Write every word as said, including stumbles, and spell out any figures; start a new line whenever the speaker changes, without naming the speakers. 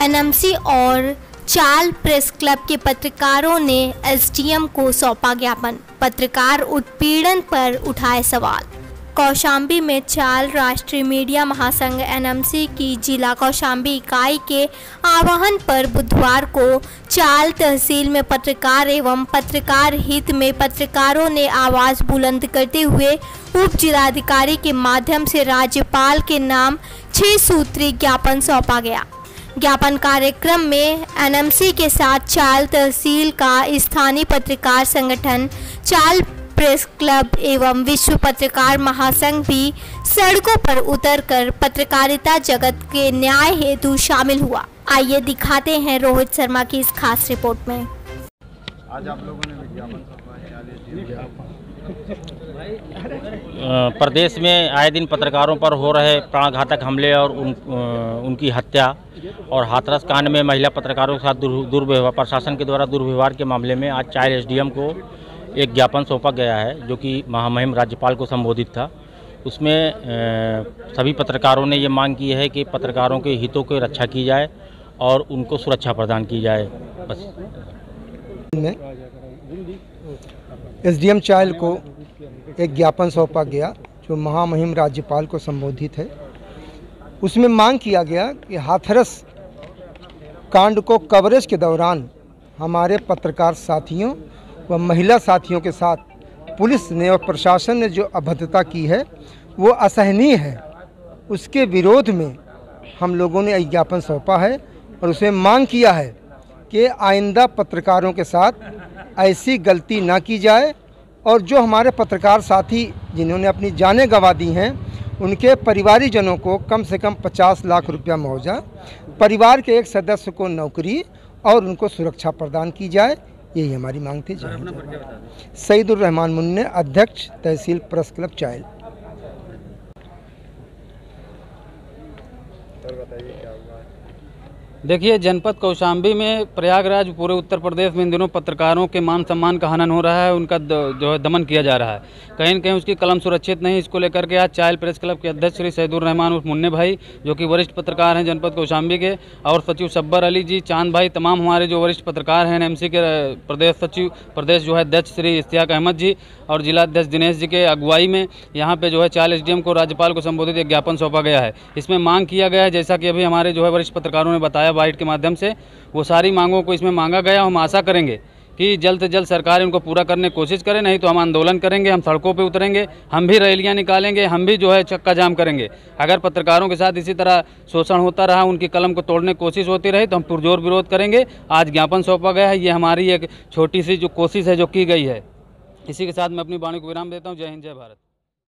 NMC और चाल press club के पत्रकारों ने एसडीएम को सौंपा ज्ञापन। पत्रकार उत्पीड़न पर उठाए सवाल। कौशाम्बी में चाल राष्ट्रीय मीडिया महासंघ एनएमसी की जिला कौशाम्बी इकाई के आह्वान पर बुधवार को चाल तहसील में पत्रकार एवं पत्रकार हित में पत्रकारों ने आवाज़ बुलंद करते हुए उप जिलाधिकारी के माध्यम से राज्यपाल के नाम छह सूत्री ज्ञापन सौंपा गया। ज्ञापन कार्यक्रम में एनएमसी के साथ चाल तहसील का स्थानीय पत्रकार संगठन चाल प्रेस क्लब एवं विश्व पत्रकार महासंघ भी सड़कों पर उतरकर पत्रकारिता जगत के न्याय हेतु शामिल हुआ। आइए दिखाते हैं रोहित शर्मा की इस खास रिपोर्ट में।
आज आप लोगों ने विज्ञापन
प्रदेश में आए दिन पत्रकारों पर हो रहे प्राणघातक हमले और उन, उनकी हत्या और हाथरस कांड में महिला पत्रकारों के साथ दुर्व्यवहार प्रशासन के द्वारा दुर्व्यवहार के मामले में आज चार एसडीएम को एक ज्ञापन सौंपा गया है, जो कि महामहिम राज्यपाल को संबोधित था। उसमें सभी पत्रकारों ने ये मांग की है कि पत्रकारों के हितों की रक्षा की जाए और उनको सुरक्षा प्रदान की जाए। बस
एसडीएम चाल को एक ज्ञापन सौंपा गया जो महामहिम राज्यपाल को संबोधित है। उसमें मांग किया गया कि हाथरस कांड को कवरेज के दौरान हमारे पत्रकार साथियों व महिला साथियों के साथ पुलिस ने और प्रशासन ने जो अभद्रता की है वो असहनीय है। उसके विरोध में हम लोगों ने ज्ञापन सौंपा है और उसमें मांग किया है कि आइंदा पत्रकारों के साथ ऐसी गलती ना की जाए और जो हमारे पत्रकार साथी जिन्होंने अपनी जानें गंवा दी हैं उनके परिवारीजनों को कम से कम पचास लाख रुपया मुआवजा, परिवार के एक सदस्य को नौकरी और उनको सुरक्षा प्रदान की जाए। यही हमारी मांग थी। सईदुर रहमान मुन्ने, अध्यक्ष तहसील प्रेस क्लब चाइल।
देखिए, जनपद कौशाम्बी में प्रयागराज पूरे उत्तर प्रदेश में इन दिनों पत्रकारों के मान सम्मान का हनन हो रहा है, उनका जो है दमन किया जा रहा है। कहीं न कहीं उसकी कलम सुरक्षित नहीं। इसको लेकर के आज चाइल प्रेस क्लब के अध्यक्ष श्री सईदुर रहमान उर्फ मुन्ने भाई, जो कि वरिष्ठ पत्रकार हैं जनपद कौशाम्बी के, और सचिव सब्बर अली जी, चांद भाई, तमाम हमारे जो वरिष्ठ पत्रकार हैं एनएमसी के प्रदेश सचिव प्रदेश जो है अध्यक्ष श्री इश्तियाक अहमद जी और जिलाध्यक्ष दिनेश जी के अगुवाई में यहाँ पे जो है चाल एसडीएम को राज्यपाल को संबोधित एक ज्ञापन सौंपा गया है। इसमें मांग किया गया है, जैसा कि अभी हमारे जो है वरिष्ठ पत्रकारों ने बताया बाइट के माध्यम से, वो सारी मांगों को इसमें मांगा गया। हम आशा करेंगे कि जल्द से जल्द सरकार इनको पूरा करने की कोशिश करे, नहीं तो हम आंदोलन करेंगे, हम सड़कों पे उतरेंगे, हम भी रैलियां निकालेंगे, हम भी जो है चक्का जाम करेंगे। अगर पत्रकारों के साथ इसी तरह शोषण होता रहा, उनकी कलम को तोड़ने की कोशिश होती रही, तो हम पुरजोर विरोध करेंगे। आज ज्ञापन सौंपा गया है, ये हमारी एक छोटी सी जो कोशिश है जो की गई है। इसी के साथ मैं अपनी वाणी को विराम देता हूँ। जय हिंद, जय भारत।